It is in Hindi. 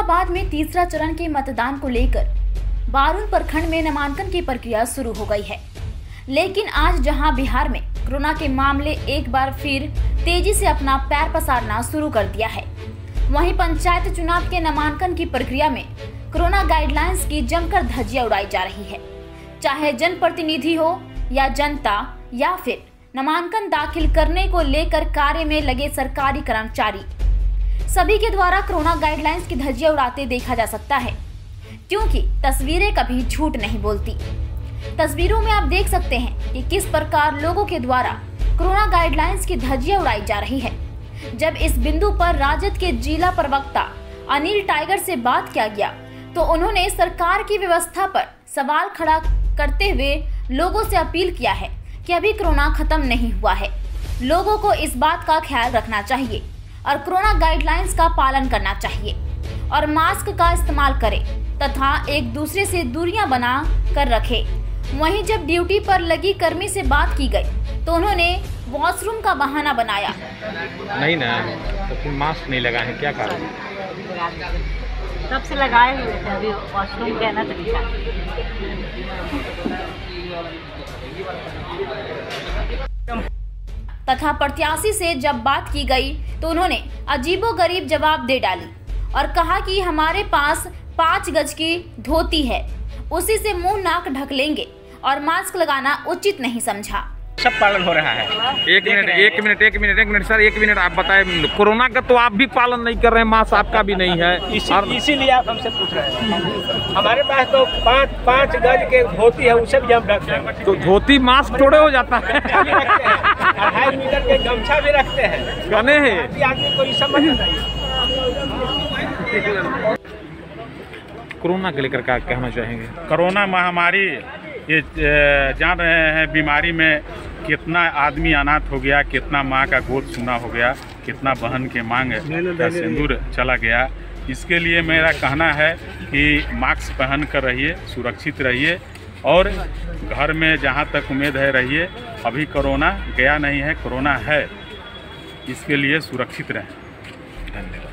औरंगाबाद में तीसरा चरण के मतदान को लेकर बारुल प्रखंड में नामांकन की प्रक्रिया शुरू हो गई है। लेकिन आज जहां बिहार में कोरोना के मामले एक बार फिर तेजी से अपना पैर पसारना शुरू कर दिया है, वहीं पंचायत चुनाव के नामांकन की प्रक्रिया में कोरोना गाइडलाइंस की जमकर धज्जियां उड़ाई जा रही है। चाहे जनप्रतिनिधि हो या जनता या फिर नामांकन दाखिल करने को लेकर कार्य में लगे सरकारी कर्मचारी, सभी के द्वारा कोरोना गाइडलाइंस की धज्जियां उड़ाते देखा जा सकता है, क्योंकि तस्वीरें कभी झूठ नहीं बोलती। तस्वीरों में आप देख सकते हैं कि किस प्रकार लोगों के द्वारा कोरोना गाइडलाइंस की धज्जियां उड़ाई जा रही है। जब इस बिंदु पर राजद के जिला प्रवक्ता अनिल टाइगर से बात किया गया तो उन्होंने सरकार की व्यवस्था पर सवाल खड़ा करते हुए लोगों से अपील किया है कि अभी कोरोना खत्म नहीं हुआ है, लोगों को इस बात का ख्याल रखना चाहिए और कोरोना गाइडलाइंस का पालन करना चाहिए और मास्क का इस्तेमाल करें तथा एक दूसरे से दूरियां बना कर रखें। वहीं जब ड्यूटी पर लगी कर्मी से बात की गई तो उन्होंने वॉशरूम का बहाना बनाया। नहीं ना, तो फिर मास्क नहीं लगा है, क्या कारण? तब से लगाए हुए थे, अभी वॉशरूम कहना तरीका। तथा प्रत्याशी से जब बात की गई तो उन्होंने अजीबोगरीब जवाब दे डाली और कहा कि हमारे पास 5 गज की धोती है, उसी से मुंह नाक ढक लेंगे और मास्क लगाना उचित नहीं समझा। सब पालन हो रहा है। एक मिनट सर, एक मिनट आप बताएं, कोरोना का तो आप भी पालन नहीं कर रहे हैं, मास्क आपका भी नहीं है, इसीलिए आप हमसे पूछ रहे हैं। हमारे पास तो 5 गज के धोती है, उसे भी हम रखते हैं। तो धोती मास्क थोड़े हो जाता है। 2.5 मीटर के गमछा भी रखते हैं। कहने हैं आदमी को समझ नहीं। कोरोना के लेकर क्या कहना चाहेंगे? कोरोना महामारी ये जान रहे हैं, बीमारी में कितना आदमी अनाथ हो गया, कितना माँ का गोद सूना हो गया, कितना बहन के मांग का सिंदूर चला गया। इसके लिए मेरा कहना है कि मास्क पहन कर रहिए, सुरक्षित रहिए और घर में जहाँ तक उम्मीद है रहिए। अभी कोरोना गया नहीं है, कोरोना है, इसके लिए सुरक्षित रहें। धन्यवाद।